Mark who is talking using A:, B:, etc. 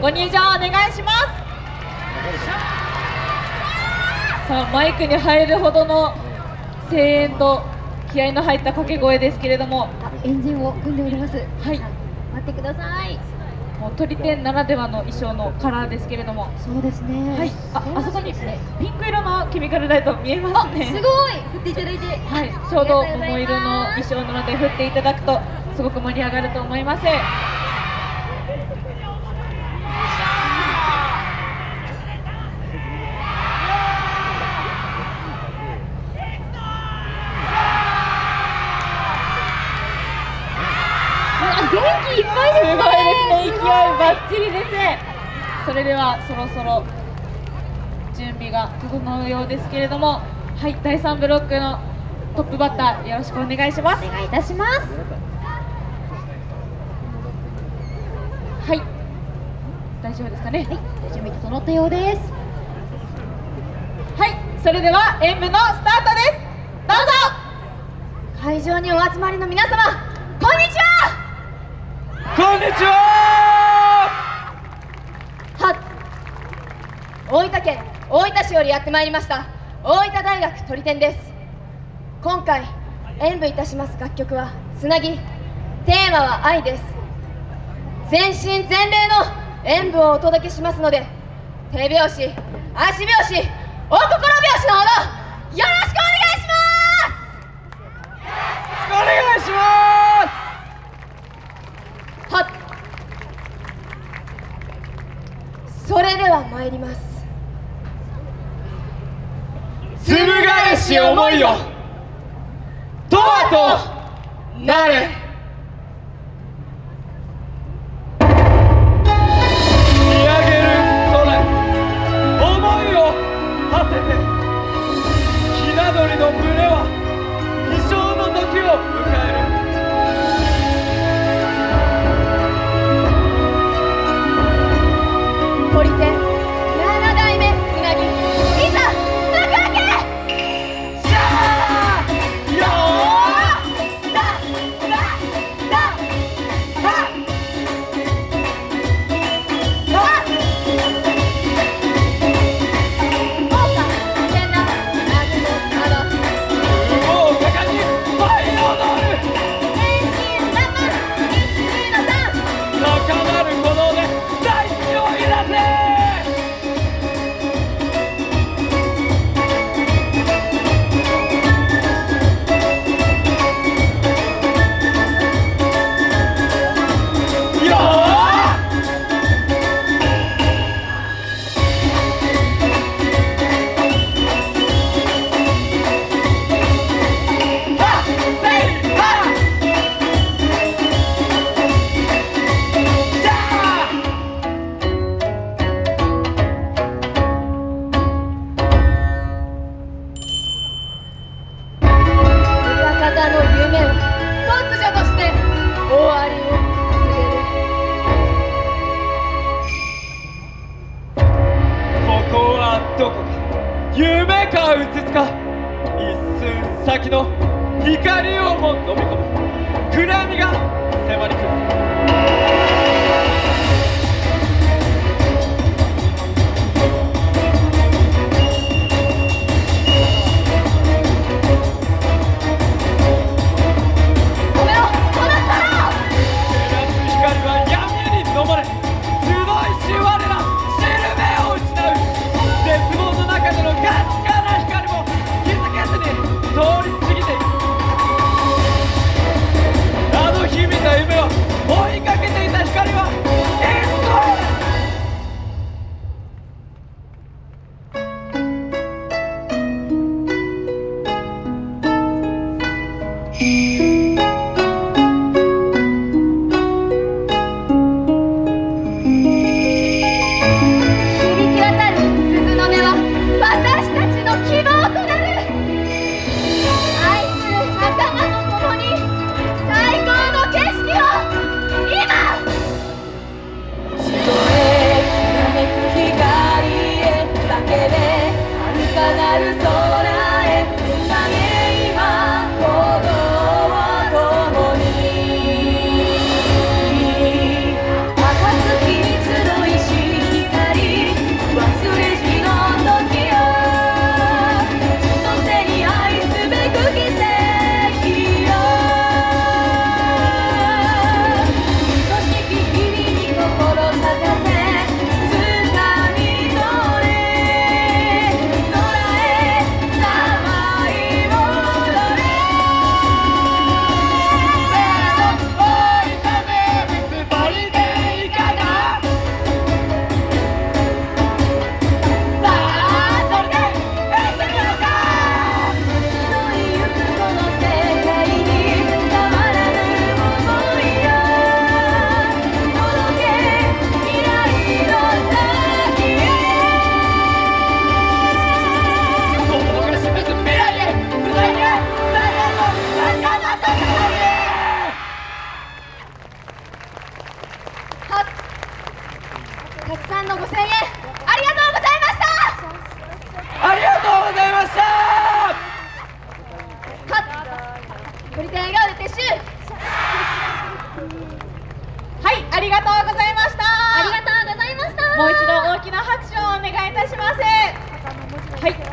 A: ご入場お願いします。さあマイクに入るほどの声援と気合の入った掛け声ですけれども、
B: エンジンを組んでおります。
A: はい、
B: 待ってください。
A: もう鳥天ならではの衣装のカラーですけれども、
B: そうですね。
A: はい、あそこにピンク色のケミカルライト見えますね。
B: すごい振っていただいて、
A: はい、ちょうど桃色の衣装なので振っていただくとすごく盛り上がると思います。
B: 元気いっぱいですね。
A: すごいですね、勢いバッチリです。それではそろそろ準備が整うようですけれども、はい、第3ブロックのトップバッターよろしくお願いします。
B: お願いいたします。
A: はい、大丈夫ですかね。
B: はい、準備整ったようです。
A: はい、それでは演舞のスタートです。どうぞ。
B: 会場にお集まりの皆様、こんにちは。
C: こんにちは。
B: は大分県大分市よりやってまいりました大分大学鳥天です。今回演舞いたします楽曲はつなぎ、テーマは愛です。全身全霊の演舞をお届けしますので、手拍子、足拍子、お心拍子のほどよろしくお願いします。
C: お願いします。
B: はっ、それでは参ります。
C: 鶴返し思いよとわとなれ。見上げる空に思いを馳せて、ひな鳥の胸は飛翔の時を迎える。
B: 鳥天7代目つなぎ、いざ幕開け。
C: シャーよー
B: さささはは豪華危険な夏の窓、
C: もう果敢に舞い踊る。
B: 天心爛漫1、2の3、
C: 高まる鼓動で大地を揺らせ。よーはっせいはっしゃ
B: 親方の夢は突如として終わりを告げる。
C: ここはどこか、夢かうつつか、一寸先の光をも飲み込む暗闇が迫り来る。
B: 止めろ、この太郎。
C: 照らす光は闇に飲まれ、集いし我ら知る目を失う。絶望の中でのかすかな光も気づけずに通り過ぎていく。あの日見た夢は追いかけていた光
B: たくさんのご声援ありがとうございました。
C: ありがとうございました。
B: 鳥天笑顔で撤収。
A: はい、ありがとうございました。
B: ありがとうございました。
A: もう一度大きな拍手をお願いいたします。はい。